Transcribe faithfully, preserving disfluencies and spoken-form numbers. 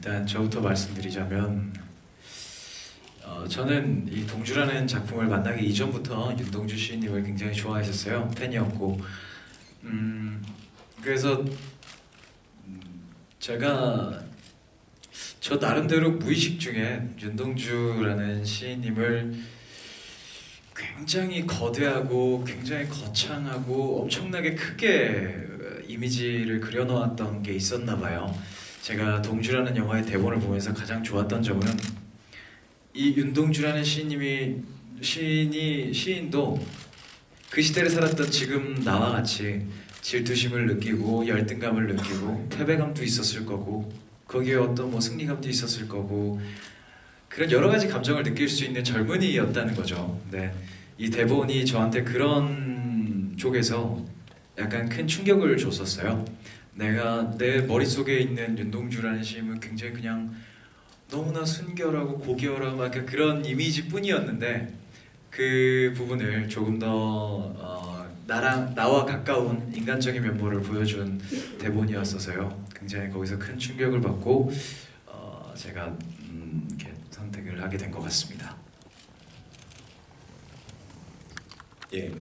일단 저부터 말씀드리자면 어, 저는 이 동주라는 작품을 만나기 이전부터 윤동주 시인님을 굉장히 좋아했었어요. 팬이었고 음, 그래서 음, 제가 저 나름대로 무의식 중에 윤동주라는 시인님을 굉장히 거대하고 굉장히 거창하고 엄청나게 크게 이미지를 그려놓았던 게 있었나 봐요. 제가 동주라는 영화의 대본을 보면서 가장 좋았던 점은 이 윤동주라는 시인님이 시인이 시인도 그 시대를 살았던 지금 나와 같이 질투심을 느끼고 열등감을 느끼고 패배감도 있었을 거고 거기에 어떤 뭐 승리감도 있었을 거고 그런 여러 가지 감정을 느낄 수 있는 젊은이였다는 거죠. 네, 이 대본이 저한테 그런 쪽에서 약간 큰 충격을 줬었어요. 내가 내 머릿속에 있는 윤동주라는 시인은 굉장히 그냥 너무나 순결하고 고결하고 약간 그런 이미지뿐이었는데 그 부분을 조금 더 어, 나랑 나와 가까운 인간적인 면모를 보여준 대본이었어서요. 굉장히 거기서 큰 충격을 받고 어, 제가 음, 이렇게 선택을 하게 된 것 같습니다. 예.